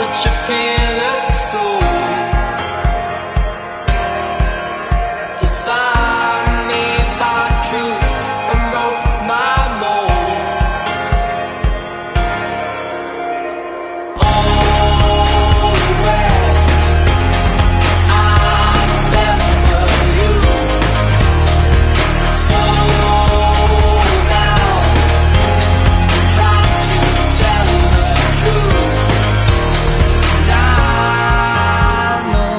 such a fearless soul. Designed me by truth and wrote my mold. Always I remember you. Slow down, try to tell the truth. And I know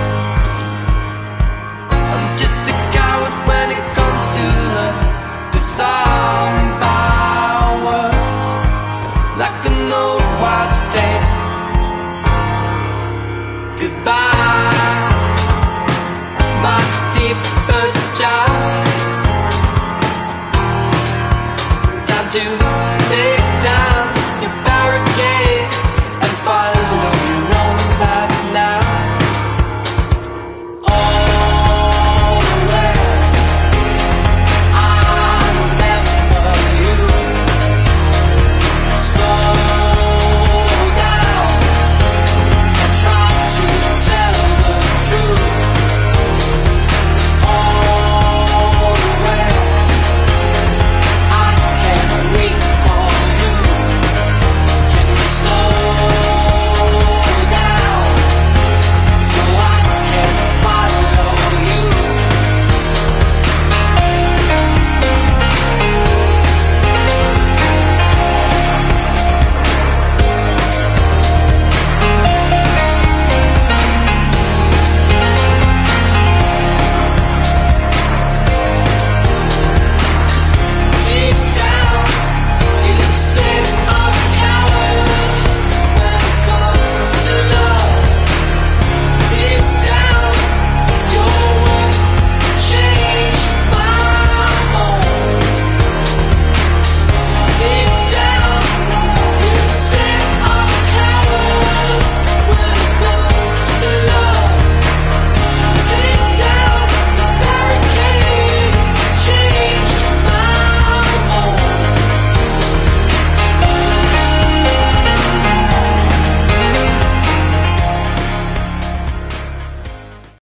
I'm just a coward when it comes to love. Disarmed by words, like an old watch tape. Goodbye, my deeper child. Time to